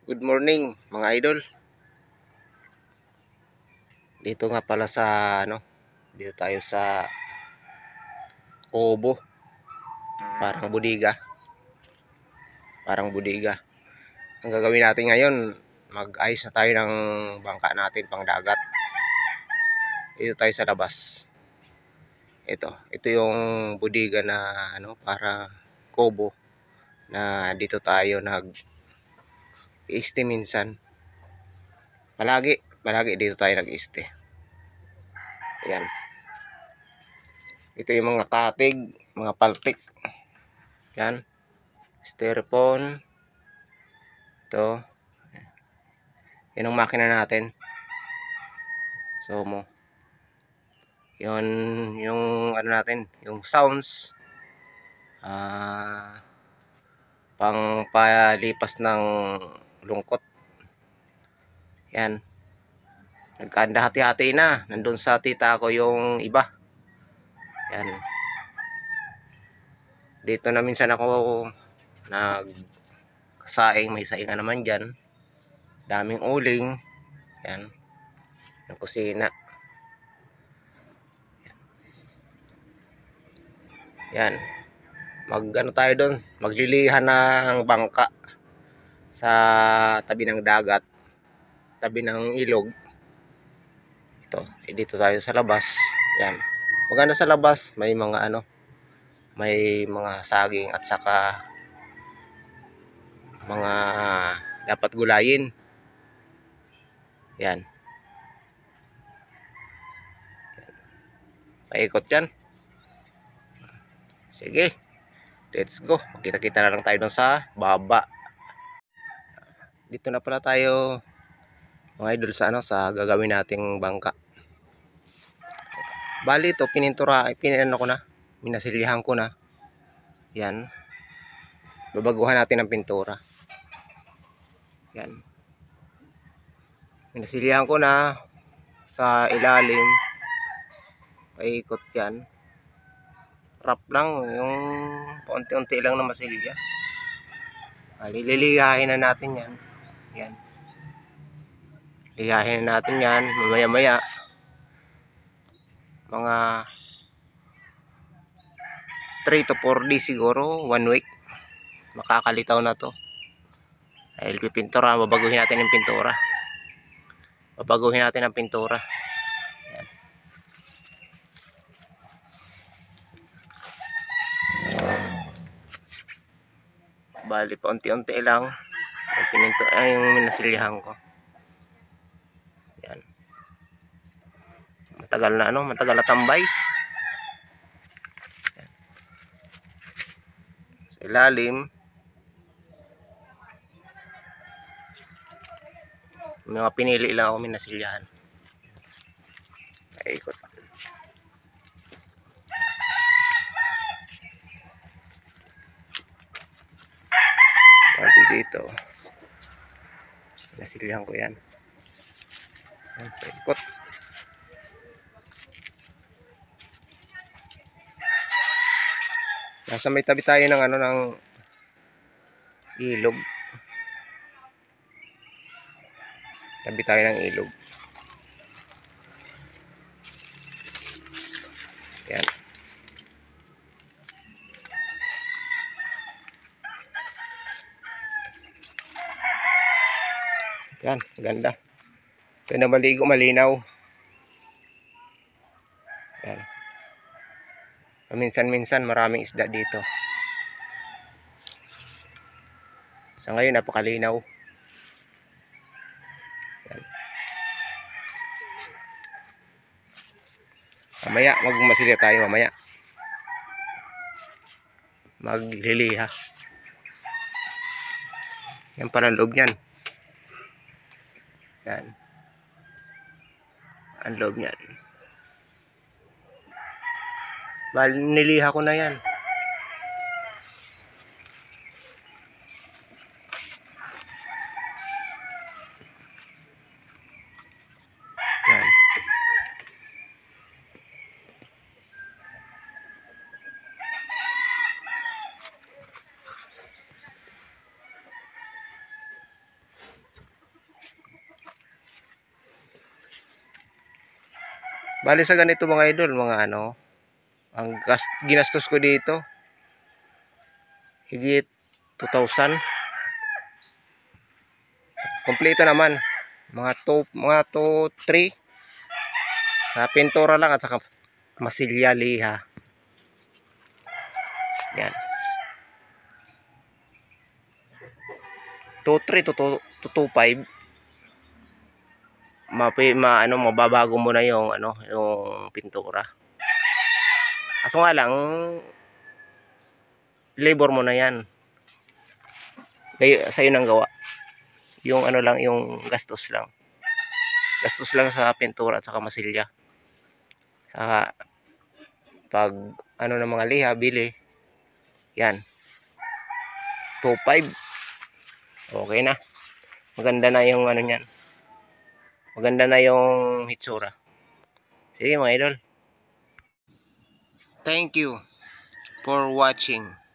Good morning mga idol. Dito nga pala sa dito tayo sa Obo. Parang budiga. Parang budiga. Ang gagawin natin ngayon, mag-ayos na tayo ng bangka natin pang dagat. Dito tayo sa labas. Ito yung budiga na para kubo na dito tayo nag-i-este minsan. Palagi dito tayo nag-i-este. Ayan. Ito yung mga katig, mga paltik. Yan. Styrofoam. Ito. Yan ang makina natin. So mo. Yun yung natin, yung sounds. Pang palipas ng lungkot. Yan. Nagkanda hati-hati na. Nandun sa tita ko yung iba. Yan. Dito na minsan ako nagsaing. May saingan naman dyan. Daming uling. Yan. Ng kusina. Yan. Tayo doon. Maglilihan ng bangka sa tabi ng dagat. Tabi ng ilog. Dito tayo sa labas. Yan. Maganda sa labas. May mga may mga saging at saka mga dapat gulayin. Yan. Paikot yan. Sige. Let's go. Kita-kita na lang tayo doon sa baba. Dito na pala tayo mga idol sa gagawin nating bangka. Bali ito minasilihan ko na. Yan. Babaguhan natin ang pintura. Yan. Minasilihan ko na sa ilalim. Paikot yan. Wrap lang, yung paunti-unti lang na masilya. Lilihahin na natin yan. Yan. Lihahin na natin yan. Mamaya-maya. Mga 3 to 4 days siguro. 1 week. Makakalitaw na to. Dahil pipintura. Babaguhin natin yung pintura. Babaguhin natin ang pintura. Yan. Bali, paunti-unti lang. Yung minasilyahan ko. Yan. Matagal na tambay. Yan. Sa ilalim. May mga pinili lang ako minasilyahan. Ikot. Bali dito. Minasilyahan ko yan. Ikot. Nasa may tabi tayo ng ng ilog. Tabi tayo ng ilog. Yan. Yan, ganda. Ito na maligo, malinaw. Yan. Minsan-minsan maraming isda dito. Sa ngayon napakalinaw. Yan. Mamaya magmasilya tayo mamaya. Magliliha. Yan pala ang loob niyan. Yan. Ang loob niyan. Bali, niliha ko na yan. Yan. Bali sa ganito mga idol, mga ano, ang ginastos ko dito, higit 2,000. Kompleto naman. Mga 2, 3 sa pintura lang at saka masilya, liha. Yan. 2, 3 to 2,5. Mababago mo na yung yung pintura. Kaso nga lang, labor mo na yan. Sa'yo nang gawa. Yung lang, yung gastos lang. Gastos lang sa pintura at saka masilya. Saka pag ng mga liha, bili. Yan. 2,5. Okay na. Maganda na yung niyan. Maganda na yung hitsura. Sige mga idol. Thank you for watching.